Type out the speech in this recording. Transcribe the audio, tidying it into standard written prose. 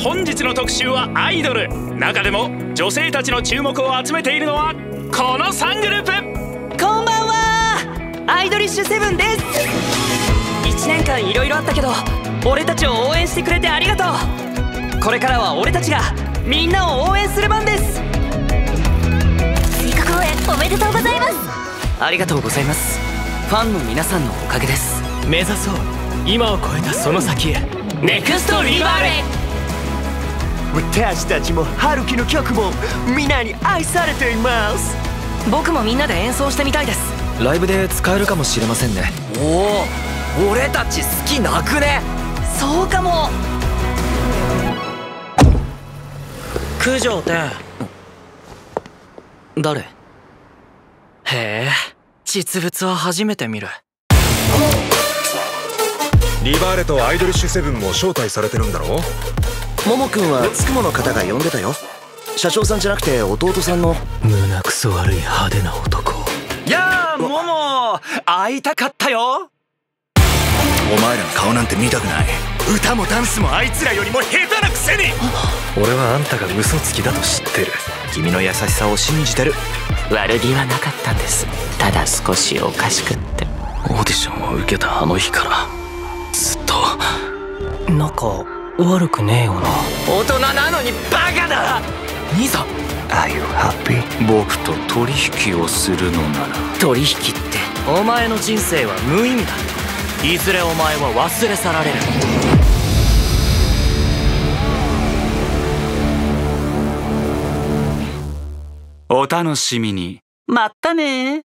本日の特集はアイドル。中でも女性たちの注目を集めているのはこの3グループ。 こんばんは、アイドリッシュセブンです。1年間いろいろあったけど俺たちを応援してくれてありがとう。これからは俺たちがみんなを応援する番です。 追加公演おめでとうございます。 ありがとうございます。ファンの皆さんのおかげです。 目指そう、今を超えたその先へ。 ネクストリバーレ。 私たちも春樹の曲もみんなに愛されています。 僕もみんなで演奏してみたいです。 ライブで使えるかもしれませんね。 おお、俺たち好きなくね。そうかも。九条って誰？へえ、実物は初めて見る。 リバーレとアイドリッシュセブンも招待されてるんだろ。 ももくんはつくもの方が呼んでたよ。社長さんじゃなくて弟さんの。 胸くそ悪い派手な男。 やあもも、会いたかったよ。お前らの顔なんて見たくない。歌もダンスもあいつらよりも下手なくせに。 俺はあんたが嘘つきだと知ってる。 君の優しさを信じてる。 悪気はなかったんです。ただ少しおかしくって。 オーディションを受けたあの日からずっと仲悪くねえよな。 大人なのにバカだ。 兄さん、 Are you happy？ 僕と取引をするのなら。 取引ってお前の人生は無意味だ。いずれお前は忘れ去られる。 お楽しみに。 まったね。